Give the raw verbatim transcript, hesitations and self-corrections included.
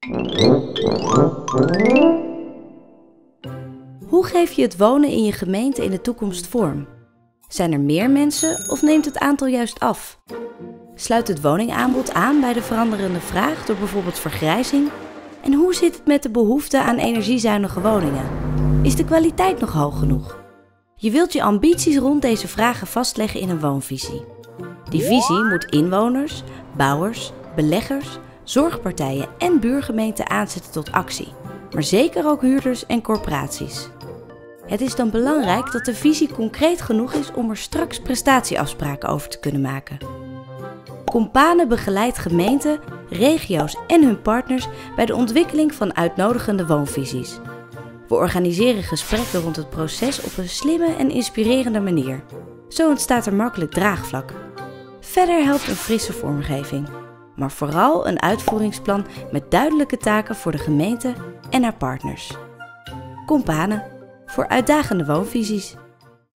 Hoe geef je het wonen in je gemeente in de toekomst vorm? Zijn er meer mensen of neemt het aantal juist af? Sluit het woningaanbod aan bij de veranderende vraag door bijvoorbeeld vergrijzing? En hoe zit het met de behoefte aan energiezuinige woningen? Is de kwaliteit nog hoog genoeg? Je wilt je ambities rond deze vragen vastleggen in een woonvisie. Die visie moet inwoners, bouwers, beleggers, zorgpartijen en buurgemeenten aanzetten tot actie, maar zeker ook huurders en corporaties. Het is dan belangrijk dat de visie concreet genoeg is om er straks prestatieafspraken over te kunnen maken. Compane begeleidt gemeenten, regio's en hun partners bij de ontwikkeling van uitnodigende woonvisies. We organiseren gesprekken rond het proces op een slimme en inspirerende manier. Zo ontstaat er makkelijk draagvlak. Verder helpt een frisse vormgeving, maar vooral een uitvoeringsplan met duidelijke taken voor de gemeente en haar partners. Compane, voor uitdagende woonvisies.